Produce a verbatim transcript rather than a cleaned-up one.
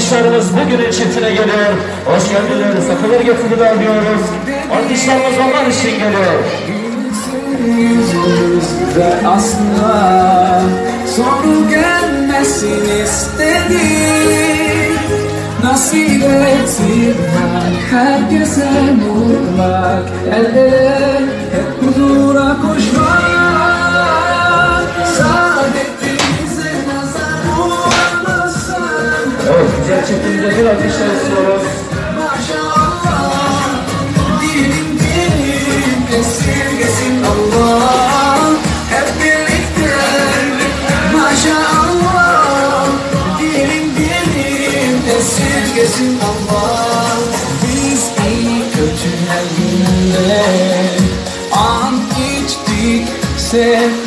alkışlarımız bugünün çiftine geliyor. Hoş geldiniz, sakılar getirdiler diyoruz. Alkışlarımız onlar için geliyor. Ve asla sonu gelmesin istedim. Nasip etsin herkese mutlak el ele hep huzura koşmak. Saadetimize nazar olmasın. Evet, güzel çiftimize bir alkışlar istiyoruz. Maşallah dilim dilim esirgesin Allah. Hep birlikte maşallah dilim dilim esirgesin Allah. Biz iyi kötü her günde an içtik sev